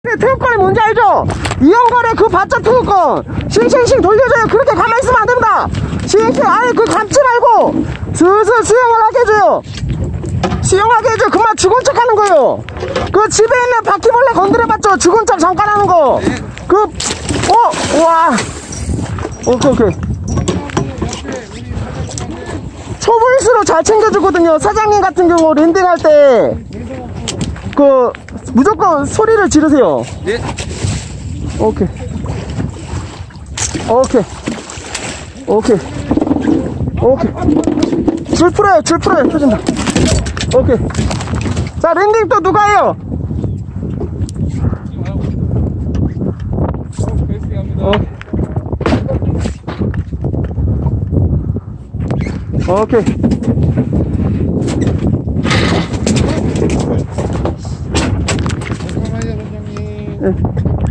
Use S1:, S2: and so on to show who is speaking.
S1: 태우권이 뭔지 알죠? 이용거래 그 받자 태우권 싱싱싱 돌려줘요. 그렇게 가만히 있으면 안 됩니다. 싱싱 아예 그 감지 말고 슬슬 수영을 하게 해줘요. 수영하게 해줘. 그만 죽은 척 하는 거예요. 그 집에 있는 바퀴벌레 건드려봤죠? 죽은 척 잠깐 하는 거. 와. 오케이. 초보일수록 잘 챙겨주거든요. 사장님 같은 경우 랜딩할 때 무조건 소리를 지르세요.
S2: 네.
S1: 오케이. 줄 풀어요. 펴준다. 오케이. 자, 랜딩 또 누가 해요? 오케이.
S2: 잠깐만요, 원장님.
S1: 네.